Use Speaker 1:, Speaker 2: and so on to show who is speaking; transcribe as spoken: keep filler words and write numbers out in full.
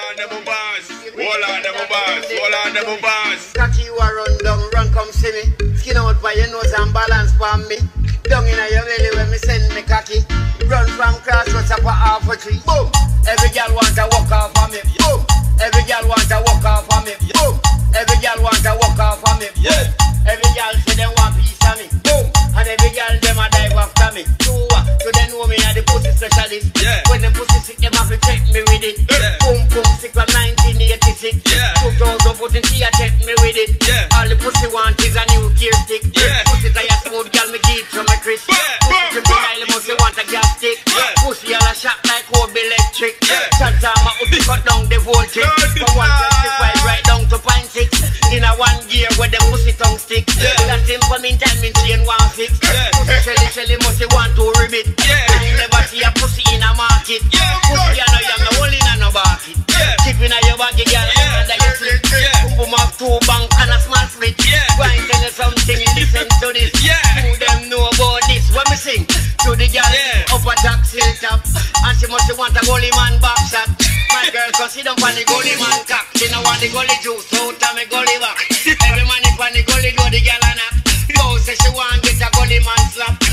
Speaker 1: on them boss. Hold on them boss. Hold on them boss.
Speaker 2: Cocky you a run down, run come see me. Skin out by your nose and balance for me. Down in your belly when me send me cocky. Run from crossroads up a half a tree. Boom. Every girl want to walk off of me. Boom. Every girl want to walk off of me. Boom. Every girl want to walk off of me. Yeah. Every girl say them want piece of me. Boom. And every girl them a dive after me. So uh, so they know me a the pussy specialist. Yeah. When them pussy sick, them have to check me with it. Yeah. Boom boom sick from nineteen eighty-six. Yeah. two thousand fourteen, she a check me with it. Yeah. All the pussy want is a new gear stick. Yeah. Pussy tire smooth, girl me give to my Chris. Yeah. Pussy style must want a gas stick. Yeah. Pussy all a shot like Kobe electric. Yeah. Chantama would be cut down the voltage. From one twenty-five right down to point six. In a one gear where the pussy tongue stick. Yeah. That simple mean time in chain one fix. Yeah. Pussy shelly shelly must want to ribbit. Yeah. I never see a pussy in a market. Yeah. Pussy you know you're not holding on no basket. Yeah. Keep in your baggy girl yeah. Under your slit. Yeah. Boom boom up two bank and a small split. Yeah. Go and tell you something, listen to this. Yeah. Who them know about this? When me sing to the girl yeah. Up a jack sill top. And she must want a goalie man back shot. My girl cause she don't want the goalie man cock. She don't want the goalie juice, so tell me goalie back. Every man in the goalie go the girl and knock. Go say she want get a goalie man slap.